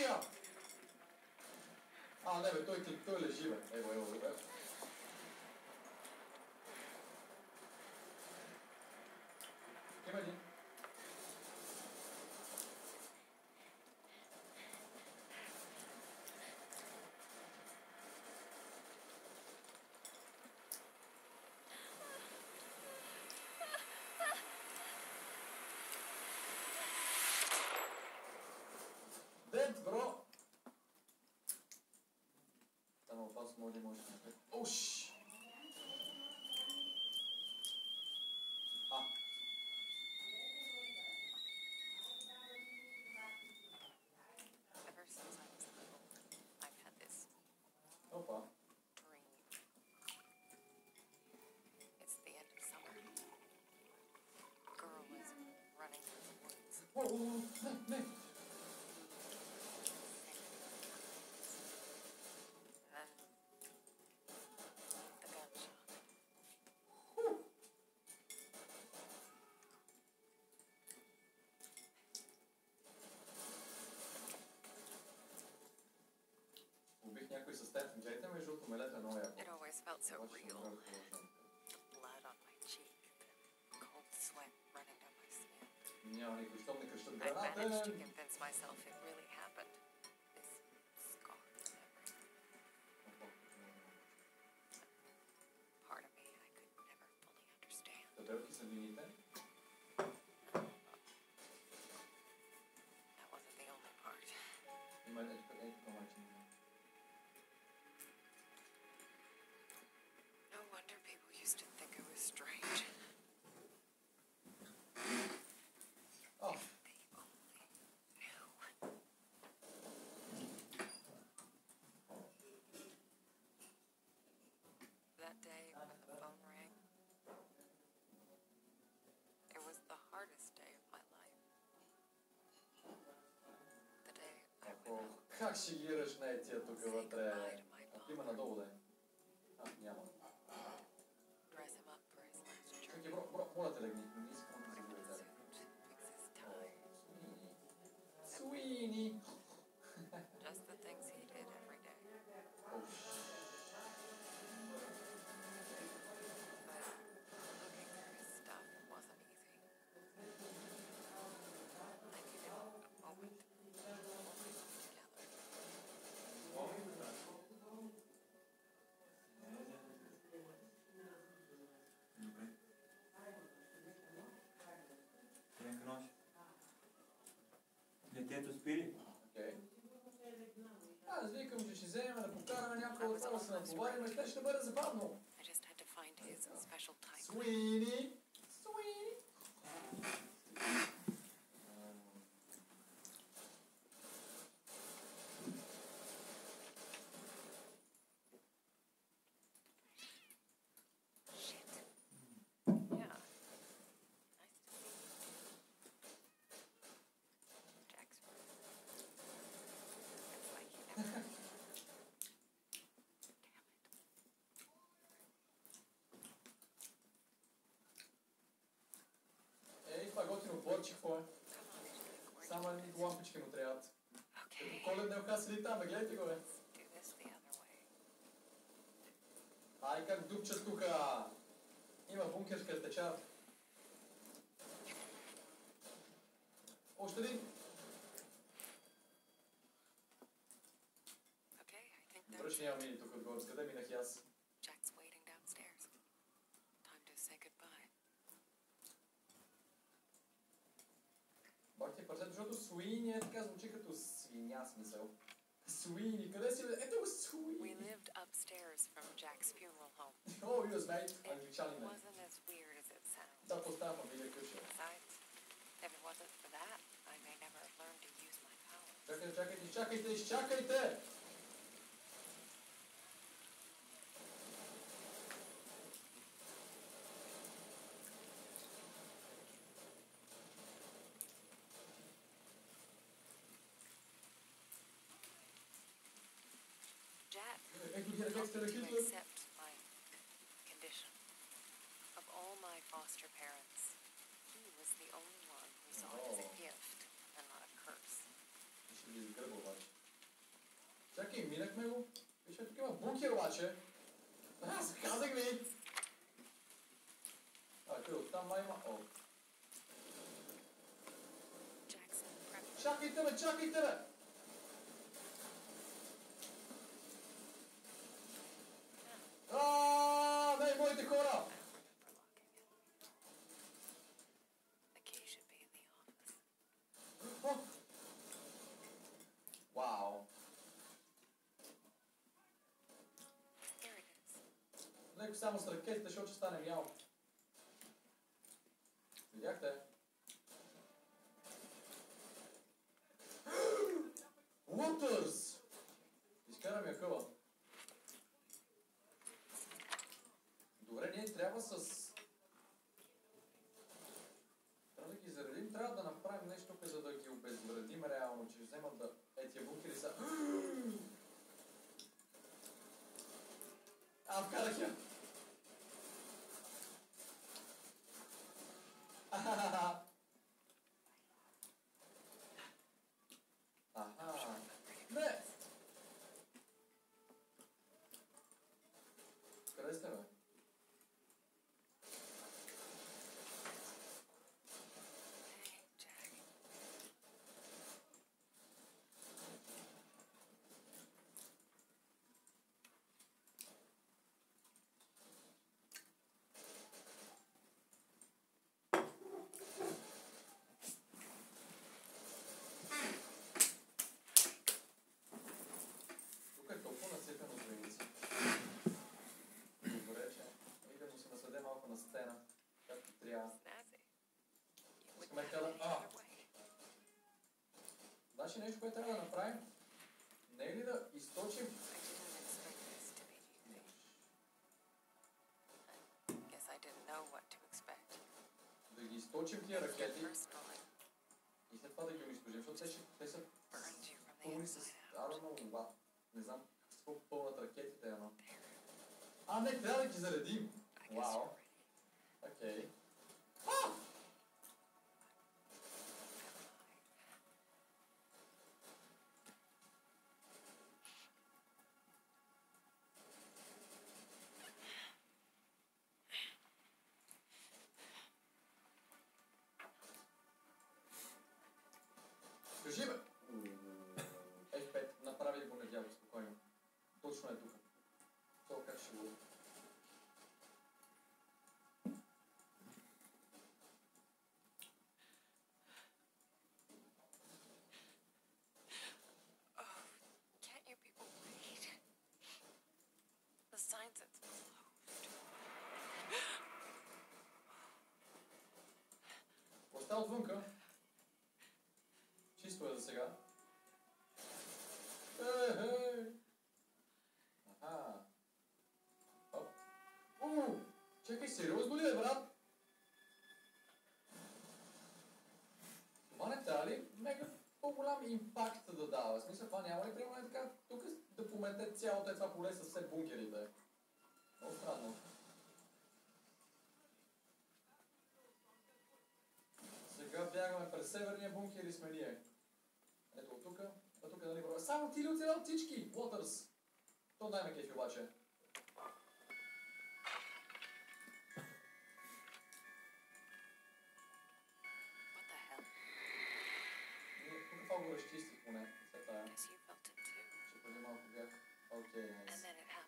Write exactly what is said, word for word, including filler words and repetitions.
ja! A, ne, bе, to je, to je ležive. Evo, evo, evo. Kje meni? Dead, bro! Tamo pa smo ovdje možda napred. Uš! A. Ever since I was little, I've had this Opa. dream. It's the end of summer. A girl is running through the woods. Whoa, whoa, whoa, ne, ne! And then the gunshot. Huh. Убих някой с теб. Гледайте ме жълто мелето е много яко. It always felt so Обаче real. съм много положен. Blood on my cheek, the cold sweat running down my skin. Няма никой, щом не кръщат I managed to граната. convince myself it really happened. This scarred memory. Part of me I could never fully understand. Тътелки са вините. That wasn't the only part. Има ето, ето по начин. No wonder people used to think it was strange. Oh. They only knew. That day when the phone rang, it was the hardest day of my life. The day I went О, out как ще ги ръчне тия тук to say вътре? goodbye to my А, има father, надолу да е. А, няма. dress him up for his last Чакай, journey, бро, бро, моля те легни. Не искам да put се him in a върта. suit, fix his О, tie, Суини. Суини! just the things he did every day. Оф. Looking through his stuff wasn't easy. I needed a moment together. Добре. Приемка нощ. Детето спи ли? Окей. Аз викам, че ще вземем да покараме някой от това да се натоварим, ще ще бъде забавно. I just had to find his special type. Суини! Суини! Shit. Yeah. Nice to see you. Jackson. It's like you never. Damn it. Ей, това готино борче, какво е? Come on, Angelique, where'd Само you едни put this? лампички му трябват. Като Okay. коледна елха седи там, бе, гледайте го, бе. Let's do this the other way. Ай, как дупча тука! Има бункер с картечар. Още един! Okay, I think Добре, that's че няма мини тук отгоре. С къде минах и аз? Jack's waiting downstairs. Time to say goodbye. Бах ти парчето, защото Суини е така звучи като свиня смисъл. Суини, къде си бе? Ето го We Суини! lived upstairs from Jack's funeral home. О, юз, мейт! It Англичанин е. wasn't as weird as it sounds. Да, поставя фамилия къща. Besides, if it wasn't for that, I may never have learned to use my powers. Чакайте, чакайте, изчакайте, изчакайте! Jack Ето ги рефлексите на to Хитлер. accept my condition. Of all my foster parents, he was the only one who saw it as a Oh. gift and not a curse. Ще ги изгърба обаче. Чакай, минахме го. Вижте, тук има бункер обаче. Аз казах ви! А, къде оттам май има... О. Jackson, prep. Чакайте бе, чакайте бе! Аааа, не, моите хора! The key should be in the office. О! Вау! Here it is. Леко само с ракетите, защото ще стане мял. Видяхте? Waters! Изкара ми я къла. Добре, ние трябва с... Трябва да ги заредим, трябва да направим нещо тук, за да ги обезвредим реално, че вземат да... Е, тия бункери са... А, вкарах я! Ахахаха! Аха! Не! Къде сте, бе? Hey, Jack. Тук е толкова насипено с войници. Добре, че. И да му се насъде малко на сцена, както трябва. Snazzy. You wouldn't Искаме have тя да... it any А! other way. Значи нещо, което трябва да направим, не е ли да източим... I didn't expect this to be easy. I guess I didn't know what to expect. да ги източим тия ракети Personally, и след това да ги унищожим, защото те, ще, те са burned you from the пълни с... inside I out. don't know what. Не знам с какво пълнат ракетите, ама... There. А, не, трябва да ги заредим! I guess Wow. you're ready. Окей. Кажи бе! Еф пет, направи го надяво, спокойно. Точно е тук. То как ще го... Can't you people read? The sign says closed. Остава отвънка. Чисто е за сега. Ей, аха. Оп. У, чакай, сериозно ли е, брат? Това не трябва ли мега по-голям импакт да дава? В смисъл, това няма ли примерно е така, тук да помете цялото е това поле с все бункерите? Много странно. Сега бягаме през северния бункер и сме ние. Ето от тук, а тук нали броя. Само ти ли оцелял от всички? Waters. То дай ме кефи обаче. What the hell? Ние тук това го разчистих поне. След тая. Guess you felt it too. Ще преди малко бях. Окей, And найс. then it